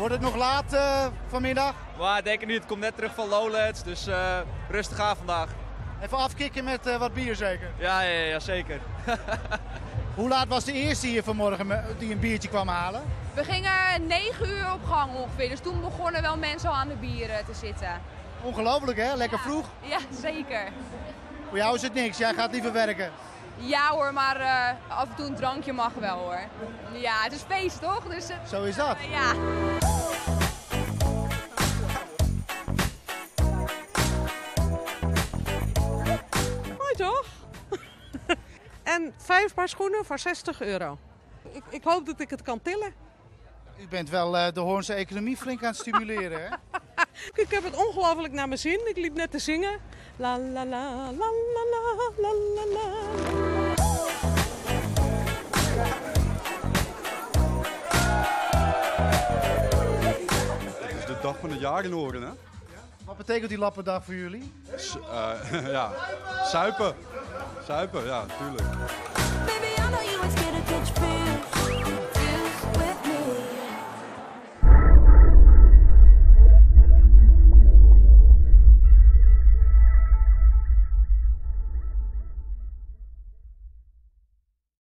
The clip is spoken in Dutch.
Wordt het nog laat vanmiddag? Maar ik denk het niet, het komt net terug van Lowlands, dus rustig aan vandaag. Even afkicken met wat bier zeker? Ja, zeker. Hoe laat was de eerste hier vanmorgen die een biertje kwam halen? We gingen 9 uur op gang ongeveer, dus toen begonnen wel mensen al aan de bieren te zitten. Ongelooflijk hè, lekker vroeg. Ja, zeker. Voor jou is het niks, jij gaat liever werken. Ja hoor, maar af en toe een drankje mag wel hoor. Ja, het is feest toch? Dus, Zo is dat. Ja. Mooi toch? En 5 paar schoenen voor €60. Ik hoop dat ik het kan tillen. U bent wel de Hoornse economie flink aan het stimuleren hè? Ik heb het ongelooflijk naar mijn zin. Ik liep net te zingen. La la la la la la la la la. Het is de dag van het jaar in Hoorn, hè? Wat betekent die lappendag voor jullie? Ja, zuipen. Zuipen, ja, tuurlijk. Baby, I know you ain't scared to catch fish.